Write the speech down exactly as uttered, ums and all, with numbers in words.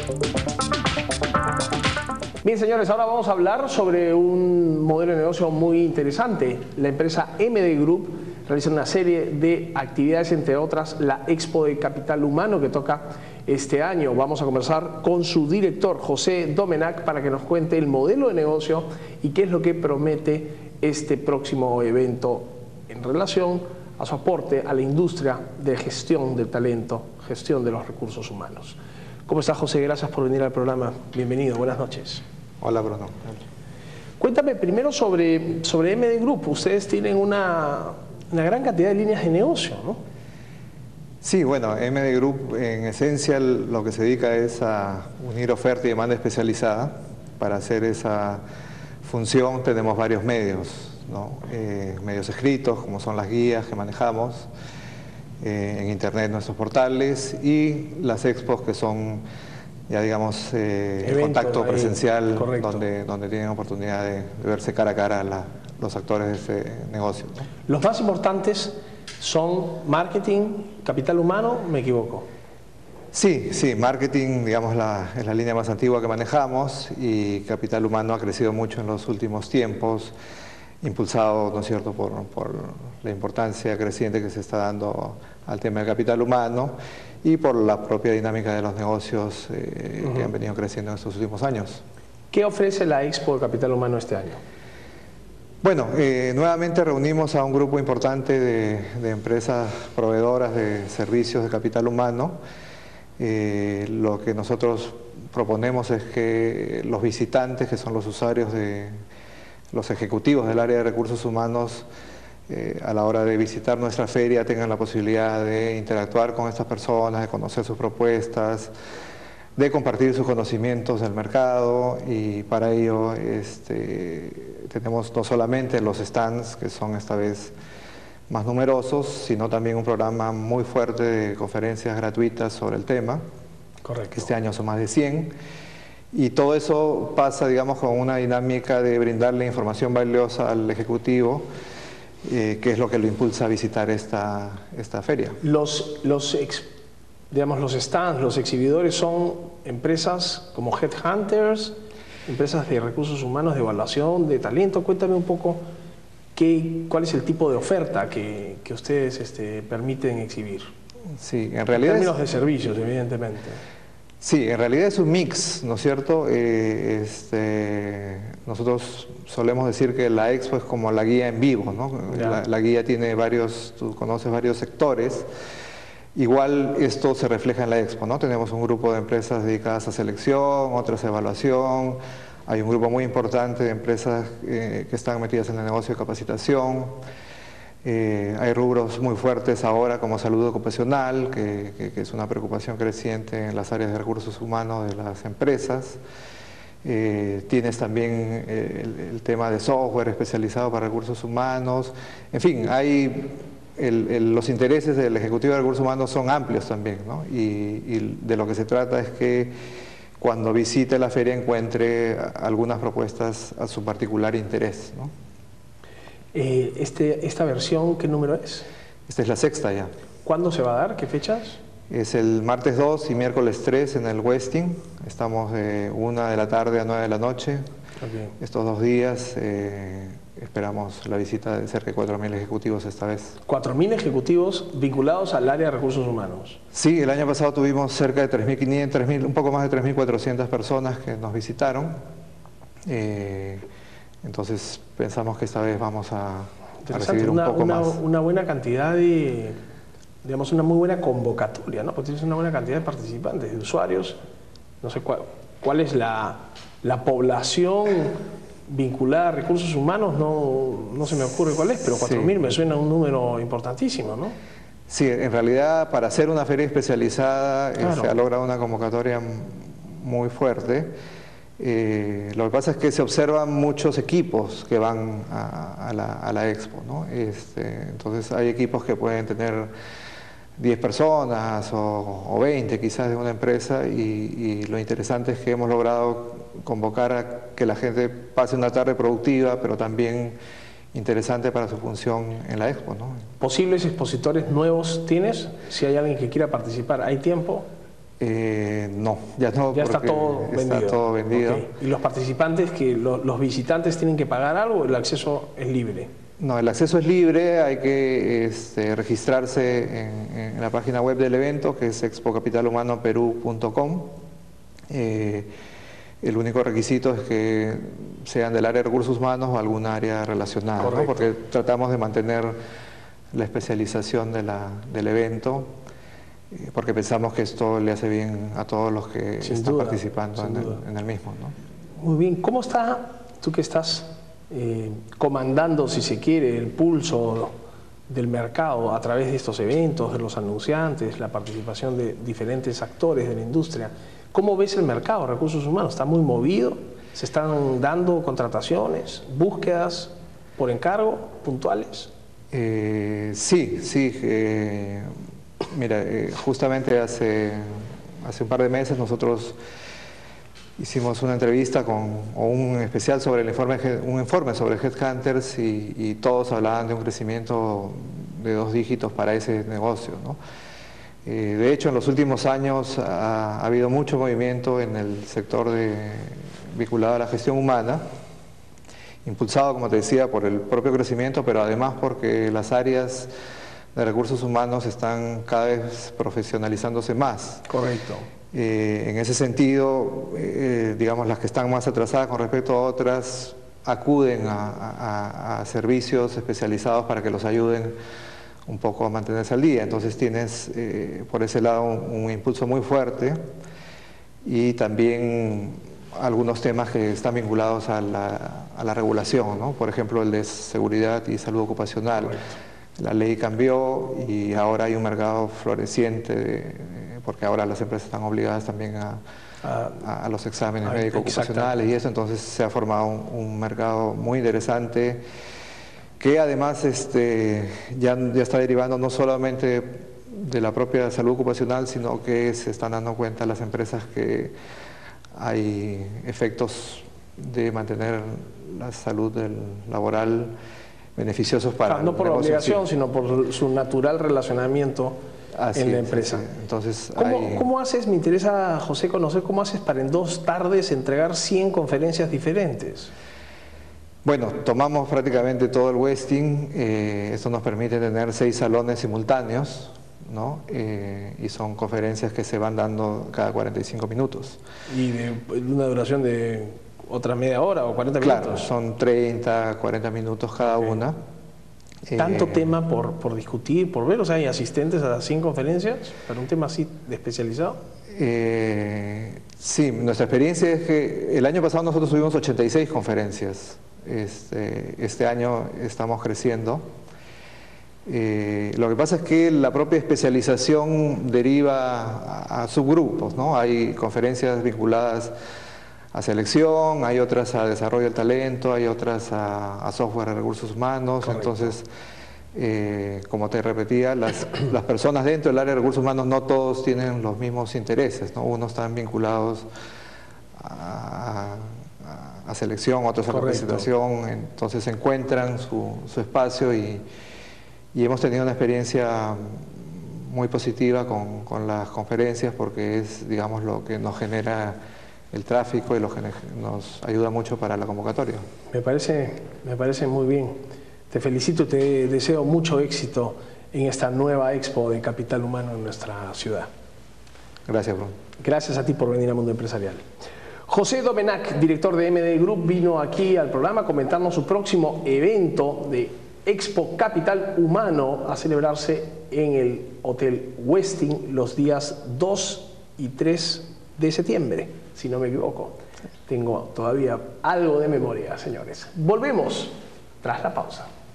Bien, señores, ahora vamos a hablar sobre un modelo de negocio muy interesante. La empresa M D Group realiza una serie de actividades, entre otras la Expo de Capital Humano que toca este año. Vamos a conversar con su director, José Domenach, para que nos cuente el modelo de negocio y qué es lo que promete este próximo evento en relación a su aporte a la industria de gestión del talento, gestión de los recursos humanos. ¿Cómo está, José? Gracias por venir al programa. Bienvenido, buenas noches. Hola, Bruno. Cuéntame primero sobre, sobre M D Group. Ustedes tienen una, una gran cantidad de líneas de negocio, ¿no? Sí, bueno, M D Group en esencia lo que se dedica es a unir oferta y demanda especializada. Para hacer esa función tenemos varios medios, ¿no? Eh, medios escritos, como son las guías que manejamos, eh, en internet nuestros portales, y las expos, que son, ya digamos, eh, el contacto ahí, presencial, donde, donde tienen oportunidad de, de verse cara a cara la, los actores de este negocio, ¿no? Los más importantes son marketing, capital humano, ¿me equivoco? Sí, sí, marketing, digamos, la, es la línea más antigua que manejamos, y capital humano ha crecido mucho en los últimos tiempos, impulsado, ¿no es cierto?, por, por la importancia creciente que se está dando al tema del capital humano y por la propia dinámica de los negocios eh, uh-huh. que han venido creciendo en estos últimos años. ¿Qué ofrece la Expo de Capital Humano este año? Bueno, eh, nuevamente reunimos a un grupo importante de, de empresas proveedoras de servicios de capital humano. Eh, lo que nosotros proponemos es que los visitantes, que son los usuarios, de los ejecutivos del área de recursos humanos, eh, a la hora de visitar nuestra feria tengan la posibilidad de interactuar con estas personas, de conocer sus propuestas, de compartir sus conocimientos del mercado, y para ello este, tenemos no solamente los stands, que son esta vez más numerosos, sino también un programa muy fuerte de conferencias gratuitas sobre el tema. Correcto. Este año son más de cien, y todo eso pasa, digamos, con una dinámica de brindarle información valiosa al ejecutivo, eh, que es lo que lo impulsa a visitar esta, esta feria. Los, los, ex, digamos, los stands, los exhibidores son empresas como Headhunters, empresas de recursos humanos, de evaluación, de talento. Cuéntame un poco qué, cuál es el tipo de oferta que, que ustedes este, permiten exhibir. Sí, en realidad... En términos de servicios, evidentemente. Sí, en realidad es un mix, ¿no es cierto? Eh, este, nosotros solemos decir que la Expo es como la guía en vivo, ¿no? La, la guía tiene varios, tú conoces varios sectores. Igual esto se refleja en la Expo, ¿no? Tenemos un grupo de empresas dedicadas a selección, otras a evaluación. Hay un grupo muy importante de empresas eh, que están metidas en el negocio de capacitación. Eh, hay rubros muy fuertes ahora como salud ocupacional, que, que, que es una preocupación creciente en las áreas de recursos humanos de las empresas. Eh, tienes también eh, el, el tema de software especializado para recursos humanos. En fin, hay el, el, los intereses del Ejecutivo de Recursos Humanos son amplios también, ¿no? Y, y de lo que se trata es que cuando visite la feria encuentre algunas propuestas a su particular interés, ¿no? Eh, este, ¿Esta versión qué número es? Esta es la sexta ya. ¿Cuándo se va a dar? ¿Qué fechas? Es el martes dos y miércoles tres en el Westin. Estamos de una de la tarde a nueve de la noche. Okay. Estos dos días eh, esperamos la visita de cerca de cuatro mil ejecutivos esta vez. ¿cuatro mil ejecutivos vinculados al área de recursos humanos? Sí, el año pasado tuvimos cerca de tres mil quinientos, un poco más de tres mil cuatrocientas personas que nos visitaron. Eh, Entonces pensamos que esta vez vamos a, a recibir un una, poco una, más. Una buena cantidad de, digamos, una muy buena convocatoria, ¿no? Porque tienes una buena cantidad de participantes, de usuarios. No sé cuál, cuál es la, la población vinculada a recursos humanos, no, no se me ocurre cuál es, pero cuatro mil sí. Me suena un número importantísimo, ¿no? Sí, en realidad para hacer una feria especializada claro. eh, se ha logrado una convocatoria muy fuerte. Eh, lo que pasa es que se observan muchos equipos que van a, a, la, a la Expo, ¿no? Este, entonces hay equipos que pueden tener diez personas o, o veinte quizás de una empresa, y, y lo interesante es que hemos logrado convocar a que la gente pase una tarde productiva, pero también interesante para su función en la Expo, ¿no? ¿Posibles expositores nuevos tienes? Si hay alguien que quiera participar, ¿hay tiempo? Eh, no, ya no. Ya está todo está vendido. todo vendido. Okay. ¿Y los participantes, que lo, los visitantes tienen que pagar algo o el acceso es libre? No, el acceso es libre, hay que este, registrarse en, en la página web del evento, que es expo capital humano perú punto com. Eh, el único requisito es que sean del área de recursos humanos o algún área relacionada, ¿no? Porque tratamos de mantener la especialización de la, del evento, eh, porque pensamos que esto le hace bien a todos los que sin están duda, participando en el, en el mismo, ¿no? Muy bien, ¿cómo está, tú que estás eh, comandando, si se quiere, el pulso del mercado a través de estos eventos, de los anunciantes, la participación de diferentes actores de la industria? ¿Cómo ves el mercado de recursos humanos? ¿Está muy movido? ¿Se están dando contrataciones, búsquedas por encargo puntuales? Eh, sí, sí. Eh, mira, eh, justamente hace, hace un par de meses nosotros hicimos una entrevista con, o un especial sobre el informe, un informe sobre Headhunters y, y todos hablaban de un crecimiento de dos dígitos para ese negocio, ¿no? Eh, de hecho, en los últimos años ha, ha habido mucho movimiento en el sector de, vinculado a la gestión humana, impulsado, como te decía, por el propio crecimiento, pero además porque las áreas de recursos humanos están cada vez profesionalizándose más. Correcto. Eh, en ese sentido, eh, digamos, las que están más atrasadas con respecto a otras acuden a, a, a servicios especializados para que los ayuden un poco a mantenerse al día. Entonces tienes eh, por ese lado un, un impulso muy fuerte y también algunos temas que están vinculados a la, a la regulación, ¿no? Por ejemplo, el de seguridad y salud ocupacional. Correcto. La ley cambió y ahora hay un mercado floreciente, de, porque ahora las empresas están obligadas también a, a, a los exámenes médicos ocupacionales y eso, entonces se ha formado un, un mercado muy interesante que además este, ya, ya está derivando no solamente de la propia salud ocupacional, sino que se están dando cuenta las empresas que hay efectos de mantener la salud del laboral beneficiosos para ah, no por obligación, sí, sino por su natural relacionamiento Así en la empresa. Sí, sí. Entonces, ¿Cómo, hay... ¿Cómo haces, me interesa, José, conocer cómo haces para en dos tardes entregar cien conferencias diferentes? Bueno, tomamos prácticamente todo el Westin, eh, esto nos permite tener seis salones simultáneos, ¿no? Eh, y son conferencias que se van dando cada cuarenta y cinco minutos. ¿Y de una duración de otra media hora o cuarenta claro, minutos? Claro, son treinta, cuarenta minutos cada okay. una. ¿Tanto eh, tema por, por discutir, por ver? O sea, ¿hay asistentes a las cien conferencias para un tema así de especializado? Eh, sí, nuestra experiencia es que el año pasado nosotros tuvimos ochenta y seis conferencias. Este, este año estamos creciendo. Eh, lo que pasa es que la propia especialización deriva a, a subgrupos, ¿no? Hay conferencias vinculadas a selección, hay otras a desarrollo del talento, hay otras a, a software de recursos humanos. Correcto. Entonces, eh, como te repetía, las, las personas dentro del área de recursos humanos no todos tienen los mismos intereses, ¿no? Unos están vinculados a, a, a selección, otros a capacitación, entonces encuentran su, su espacio y Y hemos tenido una experiencia muy positiva con, con las conferencias porque es, digamos, lo que nos genera el tráfico y lo que nos ayuda mucho para la convocatoria. Me parece, me parece muy bien. Te felicito y te deseo mucho éxito en esta nueva expo de capital humano en nuestra ciudad. Gracias, Bruno. Gracias a ti por venir al Mundo Empresarial. José Domenach, director de M D Group, vino aquí al programa a comentarnos su próximo evento de Expo Capital Humano a celebrarse en el Hotel Westin los días dos y tres de septiembre, si no me equivoco. Tengo todavía algo de memoria, señores. Volvemos tras la pausa.